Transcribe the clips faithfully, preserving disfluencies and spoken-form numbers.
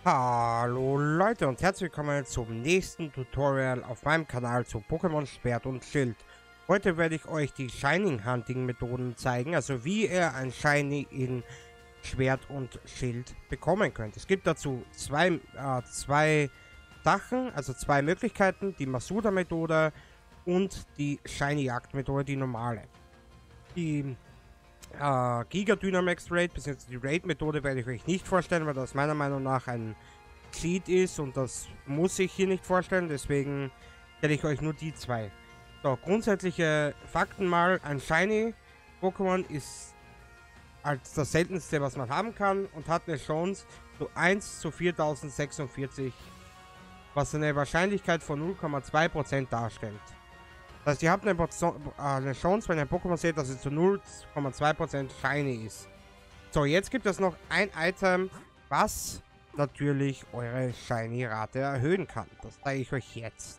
Hallo Leute und herzlich willkommen zum nächsten Tutorial auf meinem Kanal zu Pokémon Schwert und Schild. Heute werde ich euch die Shining Hunting Methoden zeigen, also wie ihr ein Shiny in Schwert und Schild bekommen könnt. Es gibt dazu zwei, äh, zwei Sachen, also zwei Möglichkeiten, die Masuda Methode und die Shiny Jagd Methode, die normale. Die Uh, Giga Dynamax Raid, bzw. die Raid-Methode werde ich euch nicht vorstellen, weil das meiner Meinung nach ein Cheat ist und das muss ich hier nicht vorstellen, deswegen stelle ich euch nur die zwei. So, grundsätzliche Fakten mal, ein Shiny Pokémon ist als das seltenste, was man haben kann und hat eine Chance zu eins zu viertausendsechsundvierzig, was eine Wahrscheinlichkeit von null Komma zwei Prozent darstellt. Das heißt, ihr habt eine, eine Chance, wenn ihr ein Pokémon seht, dass es zu null Komma zwei Prozent Shiny ist. So, jetzt gibt es noch ein Item, was natürlich eure Shiny-Rate erhöhen kann. Das zeige ich euch jetzt.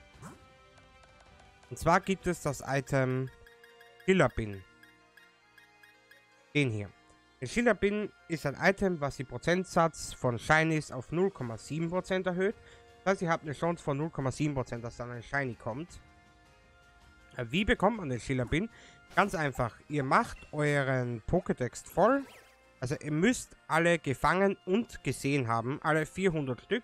Und zwar gibt es das Item Schillerbin. Den hier. Der Schillerbin ist ein Item, was den Prozentsatz von Shinies auf null Komma sieben Prozent erhöht. Das heißt, ihr habt eine Chance von null Komma sieben Prozent, dass dann ein Shiny kommt. Wie bekommt man den Schillerbin? Ganz einfach, ihr macht euren Pokédex voll. Also ihr müsst alle gefangen und gesehen haben, alle vierhundert Stück.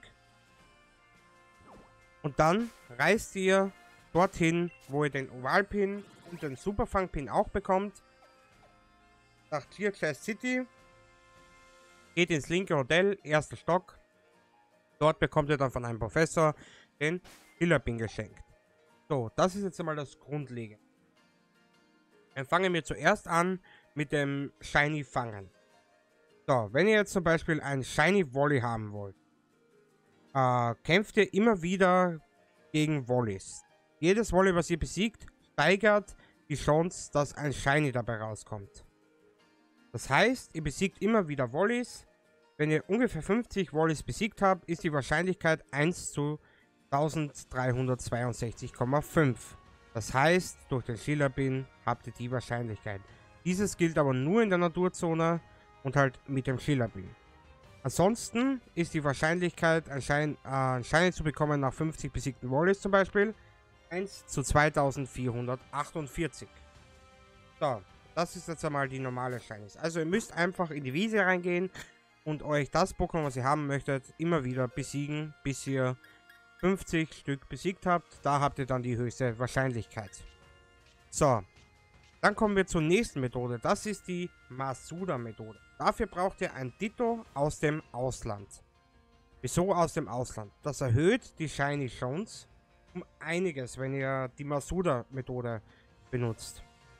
Und dann reist ihr dorthin, wo ihr den Ovalpin und den Superfang-Pin auch bekommt. Nach Clear Chest City. Geht ins linke Hotel, erster Stock. Dort bekommt ihr dann von einem Professor den Schillerbin geschenkt. So, das ist jetzt einmal das Grundlegende. Dann fangen wir zuerst an mit dem Shiny Fangen. So, wenn ihr jetzt zum Beispiel ein Shiny Volley haben wollt, äh, kämpft ihr immer wieder gegen Volleys. Jedes Volley, was ihr besiegt, steigert die Chance, dass ein Shiny dabei rauskommt. Das heißt, ihr besiegt immer wieder Volleys. Wenn ihr ungefähr fünfzig Volleys besiegt habt, ist die Wahrscheinlichkeit eins zu eintausenddreihundertzweiundsechzig Komma fünf. Das heißt, durch den Schillerbin habt ihr die Wahrscheinlichkeit. Dieses gilt aber nur in der Naturzone und halt mit dem Schillerbin. Ansonsten ist die Wahrscheinlichkeit, ein Shiny, äh, ein Shiny zu bekommen nach fünfzig besiegten Volleys zum Beispiel, eins zu zweitausendvierhundertachtundvierzig. So, das ist jetzt einmal die normale Shinies. Also ihr müsst einfach in die Wiese reingehen und euch das Pokémon, was ihr haben möchtet, immer wieder besiegen, bis ihr fünfzig Stück besiegt habt. Da habt ihr dann die höchste Wahrscheinlichkeit. So, dann kommen wir zur nächsten Methode. Das ist die Masuda Methode. Dafür braucht ihr ein Ditto aus dem Ausland. Wieso aus dem Ausland? Das erhöht die Shiny Chance um einiges, wenn ihr die Masuda Methode benutzt.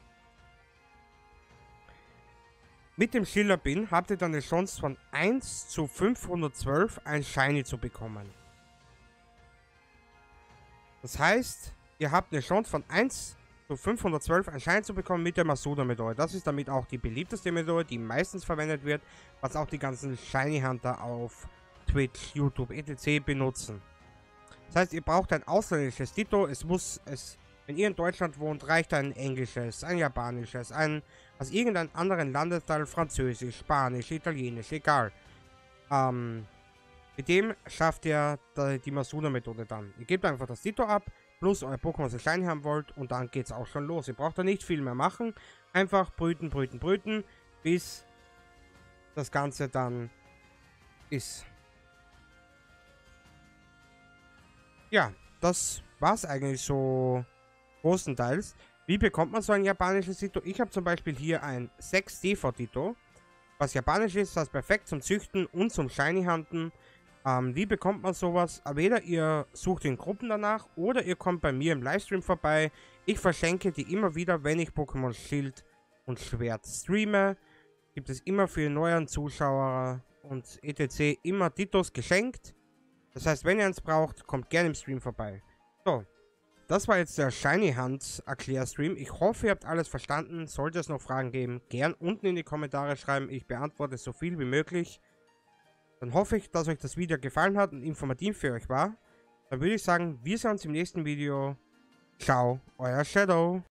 Mit dem Schillerbin habt ihr dann eine Chance von eins zu fünfhundertzwölf ein Shiny zu bekommen. Das heißt, ihr habt eine Chance von eins zu fünfhundertzwölf ein Shiny zu bekommen mit der Masuda Methode. Das ist damit auch die beliebteste Methode, die meistens verwendet wird, was auch die ganzen Shiny Hunter auf Twitch, YouTube, et cetera benutzen. Das heißt, ihr braucht ein ausländisches Ditto. Es muss, es, wenn ihr in Deutschland wohnt, reicht ein englisches, ein japanisches, ein aus irgendeinem anderen Landesteil, französisch, spanisch, italienisch, egal. Ähm... Mit dem schafft ihr die Masuda-Methode dann. Ihr gebt einfach das Ditto ab, plus euer Pokémon, das ihr Shiny haben wollt, und dann geht's auch schon los. Ihr braucht da nicht viel mehr machen. Einfach brüten, brüten, brüten, bis das Ganze dann ist. Ja, das war's eigentlich so großenteils. Wie bekommt man so ein japanisches Ditto? Ich habe zum Beispiel hier ein sechs D V-Ditto, was japanisch ist, das ist perfekt zum Züchten und zum Shiny-Hunten. Ähm, wie bekommt man sowas? Entweder ihr sucht in Gruppen danach oder ihr kommt bei mir im Livestream vorbei. Ich verschenke die immer wieder, wenn ich Pokémon Schild und Schwert streame. Gibt es immer für neuen Zuschauer und et cetera immer Dittos geschenkt. Das heißt, wenn ihr eins braucht, kommt gerne im Stream vorbei. So, das war jetzt der Shiny Hunt Erklärstream. Ich hoffe, ihr habt alles verstanden. Sollte es noch Fragen geben, gern unten in die Kommentare schreiben. Ich beantworte so viel wie möglich. Dann hoffe ich, dass euch das Video gefallen hat und informativ für euch war. Dann würde ich sagen, wir sehen uns im nächsten Video. Ciao, euer Shadow.